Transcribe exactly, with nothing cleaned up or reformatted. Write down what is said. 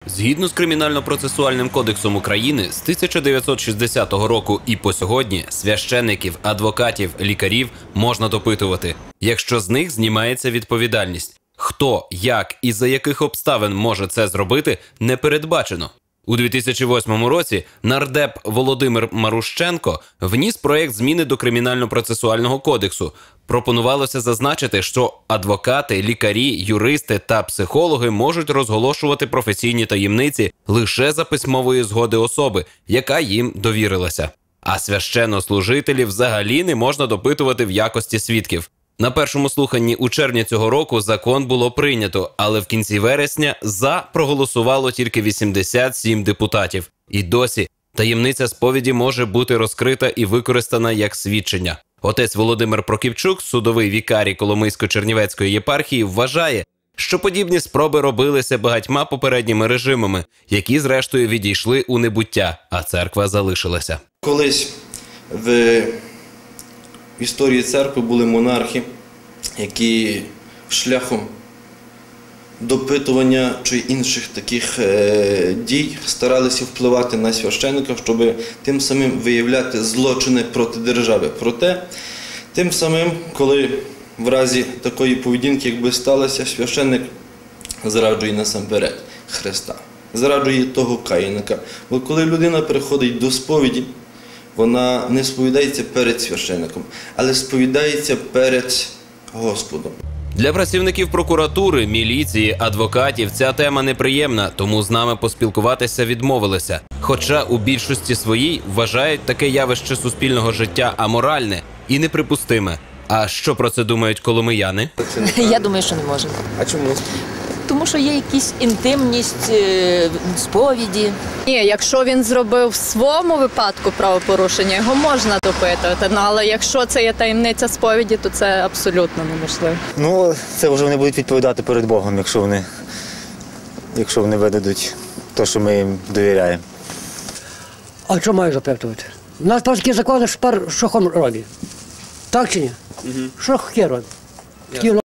Згідно з Кримінально-процесуальним кодексом України з тисяча дев'ятсот шістдесятого року і по сьогодні священиків, адвокатів, лікарів можна допитувати, якщо з них знімається відповідальність. Хто, як і за яких обставин може це зробити, не передбачено. У дві тисячі восьмому році нардеп Володимир Марущенко вніс проєкт зміни до Кримінально-процесуального кодексу. Пропонувалося зазначити, що адвокати, лікарі, юристи та психологи можуть розголошувати професійні таємниці лише за письмової згоди особи, яка їм довірилася. А священнослужителів взагалі не можна допитувати в якості свідків. На першому слуханні у червні цього року закон було прийнято, але в кінці вересня «за» проголосувало тільки вісімдесят сім депутатів. І досі таємниця сповіді може бути розкрита і використана як свідчення. Отець Володимир Прокіпчук, судовий вікарій Коломийсько-Чернівецької єпархії, вважає, що подібні спроби робилися багатьма попередніми режимами, які зрештою відійшли у небуття, а церква залишилася. Колись в В історії церкви були монархи, які шляхом допитування чи інших таких е, дій старалися впливати на священника, щоб тим самим виявляти злочини проти держави. Проте, тим самим, коли в разі такої поведінки, якби сталося, священник зраджує насамперед Христа, зраджує того каїника. Бо коли людина приходить до сповіді, вона не сповідається перед священником, але сповідається перед Господом. Для працівників прокуратури, міліції, адвокатів ця тема неприємна, тому з нами поспілкуватися відмовилися. Хоча у більшості своїй вважають таке явище суспільного життя аморальне і неприпустиме. А що про це думають коломияни? Я думаю, що не можемо. А чому? Тому що є якась інтимність сповіді. Ні, якщо він зробив в своєму випадку правопорушення, його можна допитувати. Ну, але якщо це є таємниця сповіді, то це абсолютно неможливо. Ну, це вже вони будуть відповідати перед Богом, якщо вони, якщо вони видадуть те, що ми їм довіряємо. А що маю запитувати? У нас такі закони, що хом робить. Так чи ні? Угу. Що хе робить?